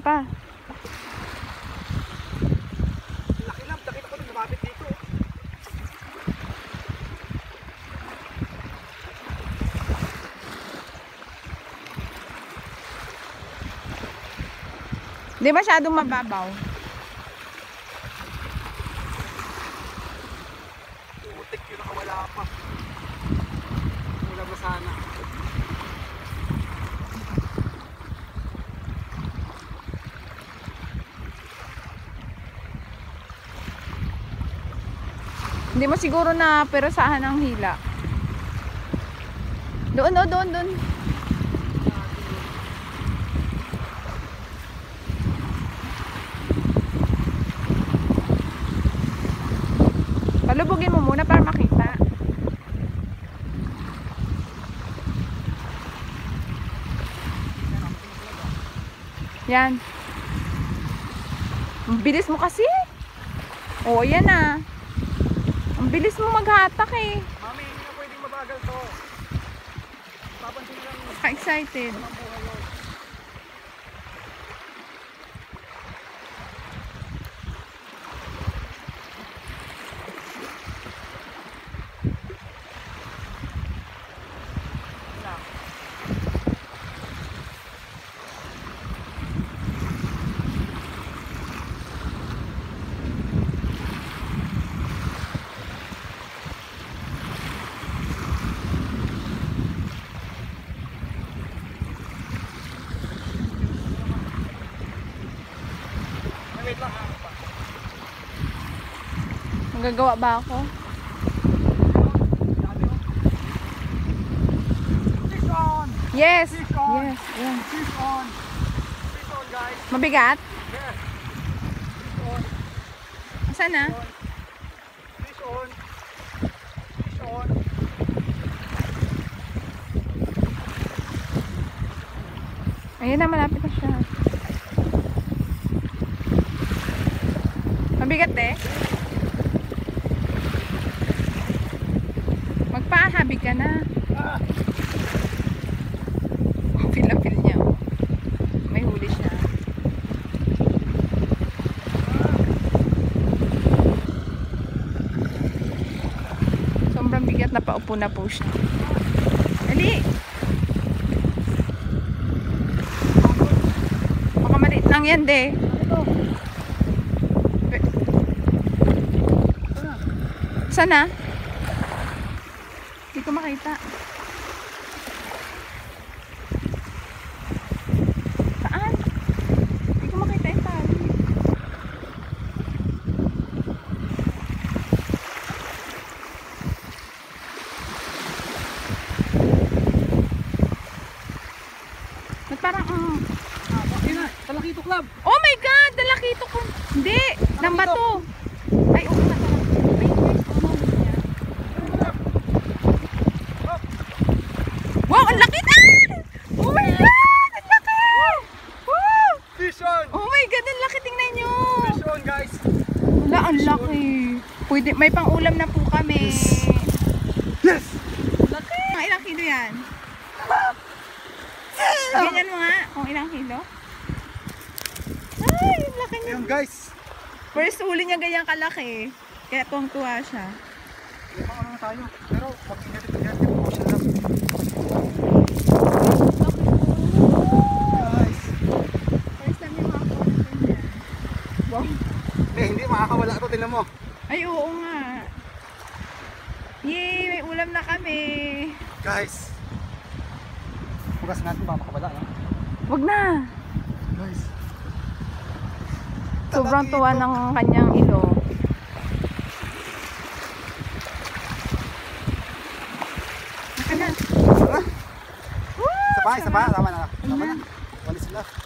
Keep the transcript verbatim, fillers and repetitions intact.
pa. Laki lang, nakita ko din lumapit dito. Hindi masyadong mababaw. Putik yun, nakawala pa. Wala ba sana? Hindi mo siguro na perusahan ang hila. Doon, doon, doon, doon. Palubugin mo muna para makita. Yan. Ang bilis mo kasi. Oo, yan na. Ang bilis mo maghatak eh. Mami, hindi na pwedeng mabagal to. Papansin lang. Ka-excited. Wait lang, ano pa? Magagawa ba ako? Fish on! Yes! Fish on! Yes! Yes! Fish on! Fish on, guys! Mabigat? Yes! Fish on! Saan na? Fish on! Fish on! Ayun na, malapit na siya. Mabigat eh. Magpahabig ka na. Ah! Feel na feel niya. May huli siya. Sobrang bigat na paupo na po siya. Dali! Baka maliit lang yan, de. Sana? Hindi ko makita. Saan? Hindi ko makita yung tali. Ba't parang um, Ah, bakit na? Talakito club! oh my God! Dalakito ko. Hindi! Nang bato. Ay, oo na. Wow, ang laki na! Oh my God! Ang laki! Wow! Fish on! Oh my God, ang laki, tingnan nyo! Fish on, guys! Wala, ang laki. Pwede, may pang-ulam na po kami. Yes! Laki! Mga ilang kilo yan? Ganyan mo nga, kung ilang kilo. Ay, ang laki niya. Ayun, guys! First huli niya ganyan kalaki. Kaya tuwang-tuwa siya. Limang ano na tayo. Pero, mag-ingat-ingat po siya lang. Guys! First time yung makakuha na ganyan. Wow. Eh, hindi makakawala ito. Tingnan mo. Ay, oo nga. Yay! May ulam na kami. Guys! Pugas natin ba makawala, no? Wag na. Guys! Sobrang tuwa ng kanyang ilo. Isa pa, isa pa. Tama na. Tama na. Walis sila.